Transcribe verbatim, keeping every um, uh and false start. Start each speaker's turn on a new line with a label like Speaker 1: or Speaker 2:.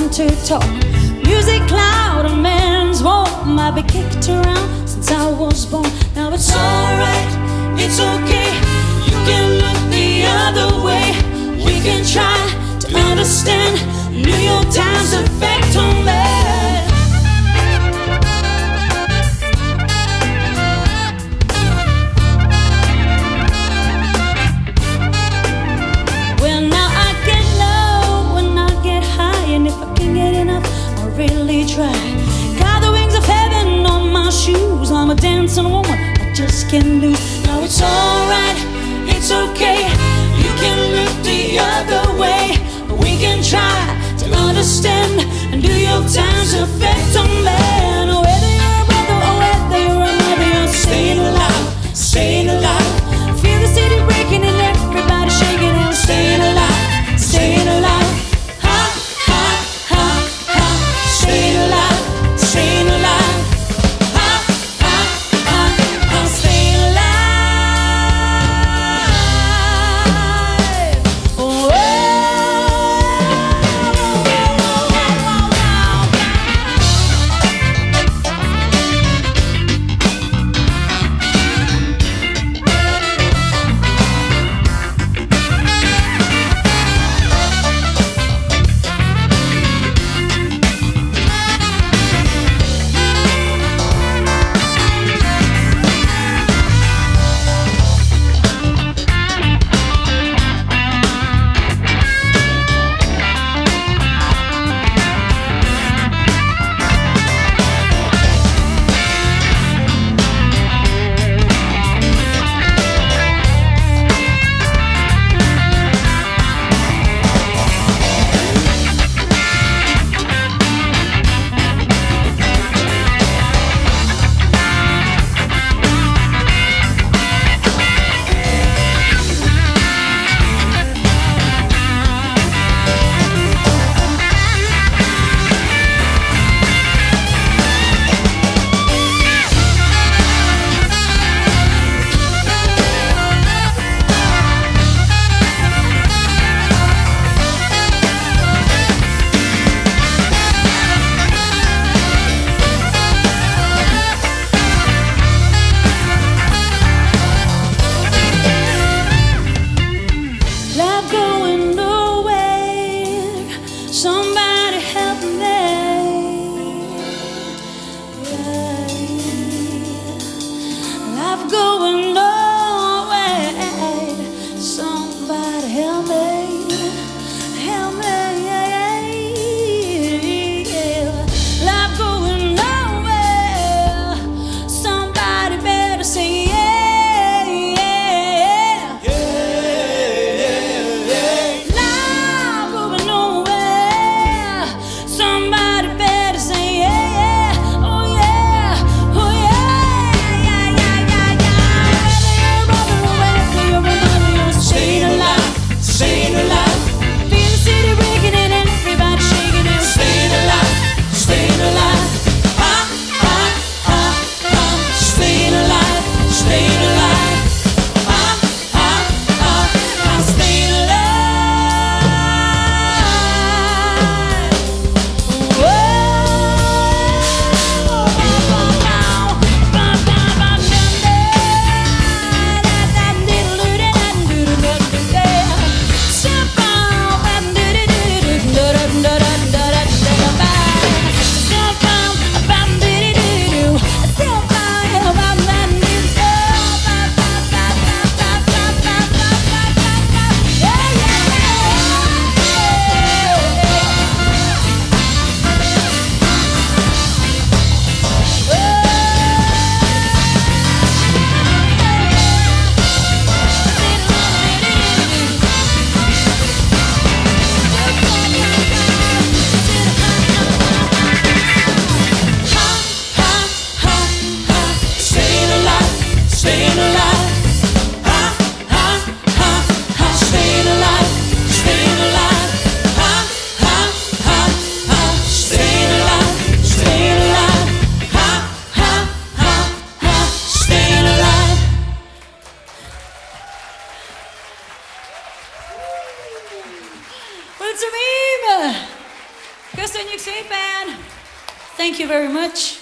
Speaker 1: time to talk. Music cloud, a man's warm. I've been kicked around since I was born. Now it's alright, it's okay. You can look the other way. We can try to understand New York Times effect on me. Well, now I get low when I get high, and if I can get enough, I really try. Got the wings of heaven on my shoes. I'm a dancing woman, I just can't lose. Now it's alright, it's okay. You can look the other way. We can try to understand New York Times effect on man. Whether you're a brother or whether you're a mother, you're staying alive, staying alive. Feel the city breaking and everybody shaking and staying alive, staying alive. Ha, ha, ha, ha, staying alive, staying alive. Ha, ha, ha, ha, staying alive. szépen! Thank you very much.